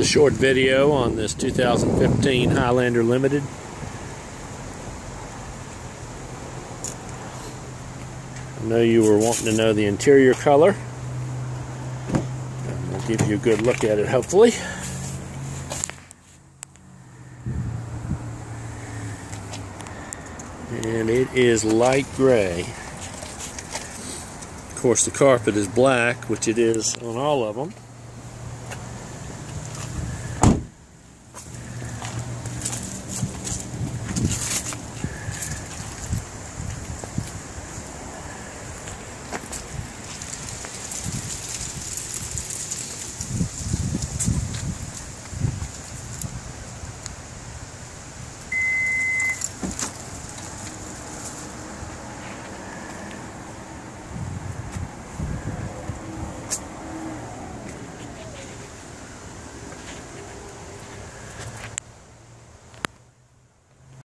a short video on this 2015 Highlander Limited. I know you were wanting to know the interior color. We'll give you a good look at it, hopefully. And it is light gray. Of course, the carpet is black, which it is on all of them.